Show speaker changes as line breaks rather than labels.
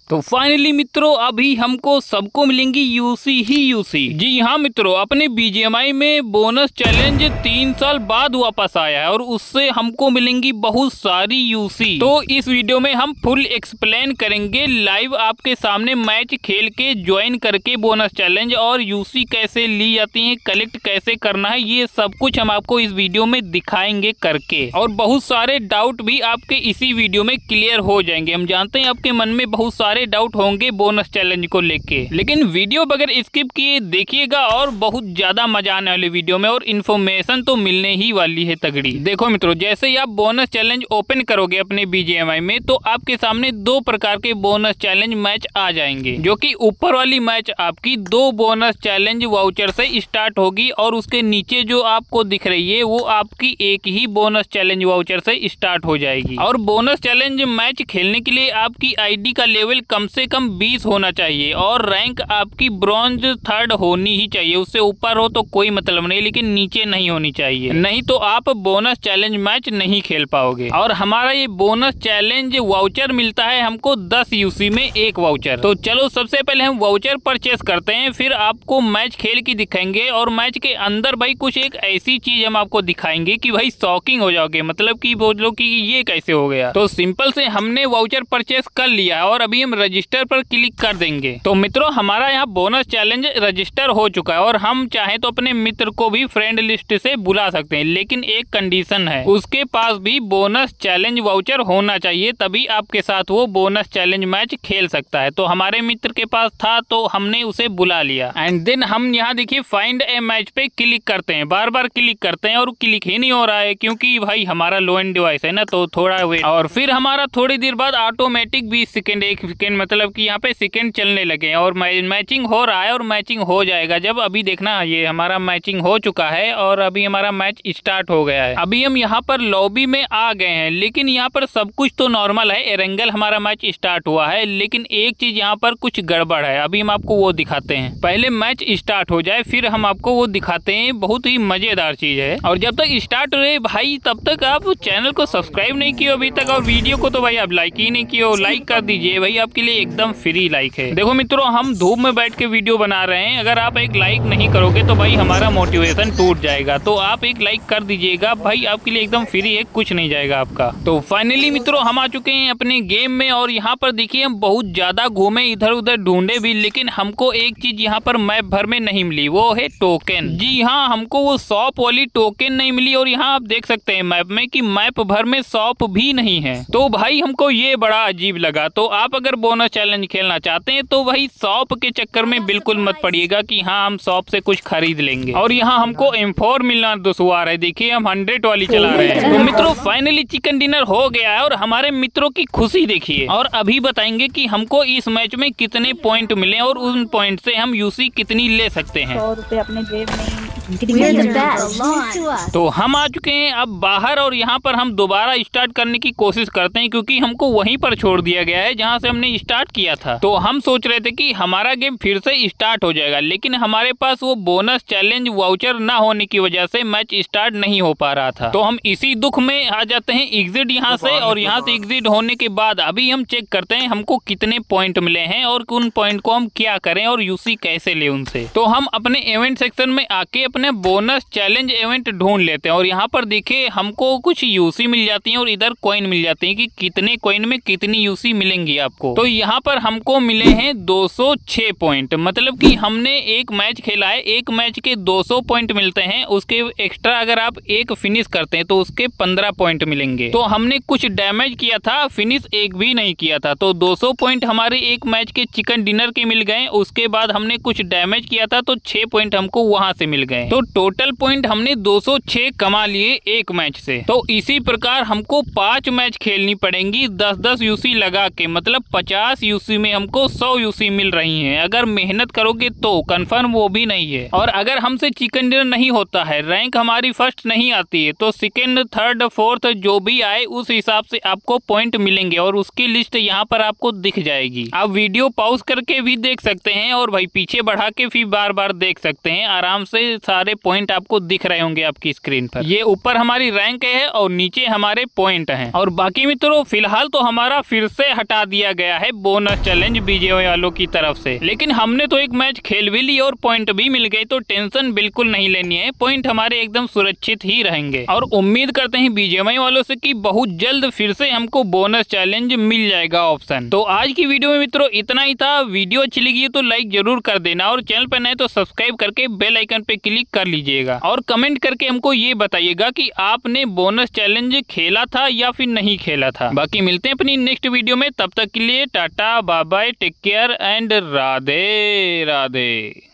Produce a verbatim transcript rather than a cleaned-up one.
तो फाइनली मित्रों अभी हमको सबको मिलेंगी यूसी ही यूसी। जी हाँ मित्रों, अपने बीजीएमआई में बोनस चैलेंज तीन साल बाद वापस आया है और उससे हमको मिलेंगी बहुत सारी यूसी। तो इस वीडियो में हम फुल एक्सप्लेन करेंगे लाइव आपके सामने मैच खेल के ज्वाइन करके बोनस चैलेंज और यूसी कैसे ली जाती है, कलेक्ट कैसे करना है, ये सब कुछ हम आपको इस वीडियो में दिखाएंगे करके। और बहुत सारे डाउट भी आपके इसी वीडियो में क्लियर हो जाएंगे। हम जानते हैं आपके मन में बहुत सारे डाउट होंगे बोनस चैलेंज को लेके, लेकिन वीडियो बगैर स्किप किए देखिएगा और बहुत ज्यादा मजा आने वाले वीडियो में और इन्फॉर्मेशन तो मिलने ही वाली है तगड़ी। देखो मित्रों, जैसे ही आप बोनस चैलेंज ओपन करोगे अपने बीजीएमआई में तो आपके सामने दो प्रकार के बोनस चैलेंज मैच आ जाएंगे, जो कि ऊपर वाली मैच आपकी दो बोनस चैलेंज वाउचर से स्टार्ट होगी और उसके नीचे जो आपको दिख रही है वो आपकी एक ही बोनस चैलेंज वाउचर से स्टार्ट हो जाएगी। और बोनस चैलेंज मैच खेलने के लिए आपकी आईडी का लेवल कम से कम बीस होना चाहिए और रैंक आपकी ब्रॉन्ज थर्ड होनी ही चाहिए। उससे ऊपर हो तो कोई मतलब नहीं, लेकिन नीचे नहीं होनी चाहिए, नहीं तो आप बोनस चैलेंज मैच नहीं खेल पाओगे। और हमारा ये बोनस चैलेंज वाउचर मिलता है हमको दस यूसी में एक वाउचर। तो चलो सबसे पहले हम वाउचर परचेस करते हैं, फिर आपको मैच खेल के दिखाएंगे। और मैच के अंदर भाई कुछ एक ऐसी चीज हम आपको दिखाएंगे कि भाई शॉकिंग हो जाओगे, मतलब कि बोलो कि ये कैसे हो गया। तो सिंपल से हमने वाउचर परचेस कर लिया और अभी हम रजिस्टर पर क्लिक कर देंगे। तो मित्रों हमारा यहाँ बोनस चैलेंज रजिस्टर हो चुका है और हम चाहे तो अपने मित्र को भी फ्रेंड लिस्ट से बुला सकते हैं, लेकिन एक कंडीशन है, उसके पास भी बोनस चैलेंज वाउचर होना चाहिए, तभी आपके साथ वो बोनस चैलेंज मैच खेल सकता है। तो हमारे मित्र के पास था तो हमने उसे बुला लिया। एंड देन हम यहाँ देखिए फाइंड ए मैच पे क्लिक करते हैं, बार बार क्लिक करते हैं और क्लिक ही नहीं हो रहा है क्योंकि भाई हमारा लो एंड डिवाइस है ना, तो थोड़ा वेट। और फिर हमारा थोड़ी देर बाद ऑटोमेटिक बीस सेकेंड एक सेकेंड मतलब कि यहाँ पे सेकेंड चलने लगे और मैचिंग हो रहा है और मैचिंग हो जाएगा जब। अभी देखना ये हमारा मैचिंग हो चुका है और अभी हमारा मैच स्टार्ट हो गया है। अभी हम यहाँ पर लॉबी में आ गए हैं, लेकिन यहाँ पर सब कुछ तो नॉर्मल है, एरेंगल हमारा मैच स्टार्ट हुआ है, लेकिन एक चीज यहाँ पर कुछ गड़बड़ है। अभी हम आपको वो दिखाते हैं, पहले मैच स्टार्ट हो जाए फिर हम आपको वो दिखाते हैं। बहुत ही मजेदार चीज है और जब तक स्टार्ट रहे भाई तब तक आप चैनल को सब्सक्राइब नहीं किए अभी तक और वीडियो को तो भाई आप लाइक ही नहीं किए, लाइक कर दीजिए भाई, आपके लिए एकदम फ्री लाइक है। देखो मित्रों हम धूप में बैठ के वीडियो बना रहे हैं, अगर आप एक लाइक नहीं करोगे तो भाई हमारा मोटिवेशन टूट जाएगा। तो आप एक लाइक कर दीजिएगा भाई, आपके लिए एकदम फ्री है, कुछ नहीं जाएगा आपका। तो फाइनली मित्रों हम आ चुके हैं अपने गेम में और यहाँ पर देखिए हम बहुत ज्यादा घूमे, इधर उधर ढूंढे भी, लेकिन हमको एक चीज यहाँ पर मैप भर में नहीं मिली, वो है टोकन। जी हाँ, हमको वो शॉप वाली टोकन नहीं मिली और यहाँ आप देख सकते हैं मैप में कि मैप भर में शॉप भी नहीं है। तो भाई हमको ये बड़ा अजीब लगा। तो आप अगर बोनस चैलेंज खेलना चाहते हैं तो भाई शॉप के चक्कर में बिल्कुल मत पड़िएगा कि हाँ हम शॉप से कुछ खरीद लेंगे। और यहाँ हमको एम फोर मिलना दुश्वार है, देखिए हम हंड्रेड वाली चला रहे हैं। तो मित्रों फाइनली चिकन डिनर हो गया है और हमारे मित्रों की खुशी देखिए। और अभी बताएंगे कि हमको इस मैच में कितने पॉइंट मिले और उन पॉइंट से हम यूसी कितनी ले सकते हैं।
सौ रुपए अपने जेब में।
तो हम आ चुके हैं अब बाहर और यहाँ पर हम दोबारा स्टार्ट करने की कोशिश करते हैं क्योंकि हमको वहीं पर छोड़ दिया गया है जहाँ से हमने स्टार्ट किया था। तो हम सोच रहे थे कि हमारा गेम फिर से स्टार्ट हो जाएगा, लेकिन हमारे पास वो बोनस चैलेंज वाउचर ना होने की वजह से मैच स्टार्ट नहीं हो पा रहा था। तो हम इसी दुख में आ जाते हैं एग्जिट यहाँ से और यहाँ से एग्जिट होने के बाद अभी हम चेक करते हैं हमको कितने पॉइंट मिले हैं और उन पॉइंट को हम क्या करें और यूसी कैसे ले उनसे। तो हम अपने इवेंट सेक्शन में आके अपने बोनस चैलेंज इवेंट ढूंढ लेते हैं और यहाँ पर देखिए हमको कुछ यूसी मिल जाती है और इधर कॉइन मिल जाती है कि कितने कॉइन में कितनी यूसी मिलेंगी आपको। तो यहाँ पर हमको मिले हैं दो सौ छह पॉइंट, मतलब कि हमने एक मैच खेला है, एक मैच के दो सौ पॉइंट मिलते हैं, उसके एक्स्ट्रा अगर आप एक फिनिश करते हैं तो उसके पंद्रह पॉइंट मिलेंगे। तो हमने कुछ डैमेज किया था, फिनिश एक भी नहीं किया था, तो दो सौ पॉइंट हमारे एक मैच के चिकन डिनर के मिल गए। उसके बाद हमने कुछ डैमेज किया था तो छह पॉइंट हमको वहां से मिल गए। तो टोटल पॉइंट हमने दो सौ छह कमा लिए एक मैच से। तो इसी प्रकार हमको पांच मैच खेलनी पड़ेंगी दस दस यूसी लगा के, मतलब पचास यूसी में हमको सौ यूसी मिल रही हैं। अगर मेहनत करोगे तो कंफर्म वो भी नहीं है। और अगर हमसे चिकन डिनर नहीं होता है, रैंक हमारी फर्स्ट नहीं आती है, तो सेकेंड थर्ड फोर्थ जो भी आए उस हिसाब से आपको पॉइंट मिलेंगे और उसकी लिस्ट यहाँ पर आपको दिख जाएगी। आप वीडियो पॉज करके भी देख सकते हैं और भाई पीछे बढ़ा के भी बार बार देख सकते हैं, आराम से सारे पॉइंट आपको दिख रहे होंगे आपकी स्क्रीन पर। ये ऊपर हमारी रैंक है और नीचे हमारे पॉइंट हैं। और बाकी मित्रों फिलहाल तो हमारा फिर से हटा दिया गया है बोनस चैलेंज बीजेएमआई वालों की तरफ से, लेकिन हमने तो एक मैच खेल भी ली और पॉइंट भी मिल गए, तो टेंशन बिल्कुल नहीं लेनी है, पॉइंट हमारे एकदम सुरक्षित ही रहेंगे। और उम्मीद करते हैं बीजेएमआई वालों से कि बहुत जल्द फिर से हमको बोनस चैलेंज मिल जाएगा ऑप्शन। तो आज की वीडियो में मित्रों इतना ही था। वीडियो अच्छी लगी तो लाइक जरूर कर देना और चैनल पर नए तो सब्सक्राइब करके बेल आइकन पे क्लिक कर लीजिएगा और कमेंट करके हमको ये बताइएगा कि आपने बोनस चैलेंज खेला था या फिर नहीं खेला था। बाकी मिलते हैं अपनी नेक्स्ट वीडियो में, तब तक के लिए tata bye bye, take care and Radhe Radhe.